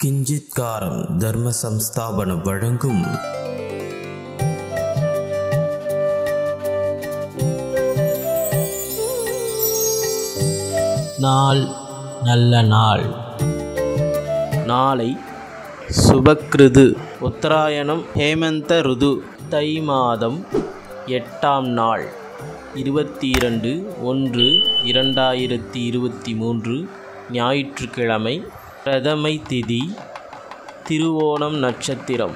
கிஞ்சித்காரம் தர்ம சம்ஸ்தாபனம் வழங்கும் நாள் நல்ல நாள். நாளை சுபக்ருது உத்தராயணம் ஹேமந்த ருது தை மாதம் 8ஆம் நாள் 22/1/2023 ஞாயிற்றுக்கிழமை. பிரதமை திதி திருவோணம் நட்சத்திரம்.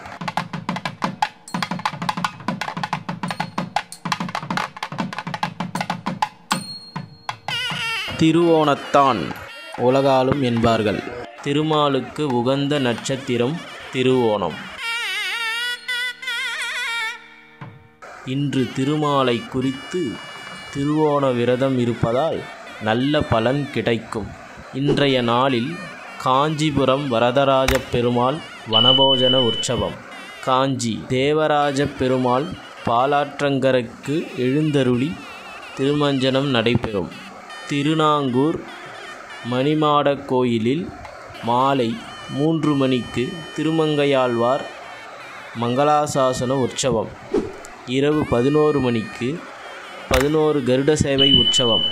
திருவோணத்தான் உலகாலும் என்பார்கள். திருமாலுக்கு உகந்த நட்சத்திரம் திருவோணம். இன்று திருமாலை குறித்து திருவோண விரதம் இருப்பதால் நல்ல பலன் கிடைக்கும். இன்றைய நாளில் காஞ்சிபுரம் வரதராஜ பெருமாள் வனபோஜன உற்சவம். காஞ்சி தேவராஜ பெருமாள் பாலாற்றங்கரைக்கு எழுந்தருளி திருமஞ்சனம் நடைபெறும். திருநாங்கூர் மணிமாடக் கோயிலில் மாலை 3 மணிக்கு திருமங்கையாழ்வார் மங்களாசாசன உற்சவம். இரவு 11 மணிக்கு 11 கருட சேவை உற்சவம்.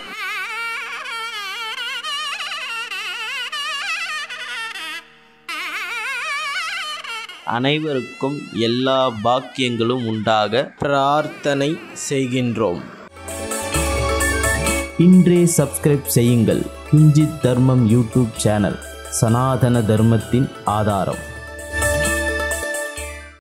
அனைவருக்கும் எல்லா பாக்கியங்களும் உண்டாக பிரார்த்தனை செய்கின்றோம். இன்றே சப்ஸ்கிரைப் செய்யுங்கள். கிஞ்சித் தர்மம் யூடியூப் சேனல். சனாதன தர்மத்தின் ஆதாரம்.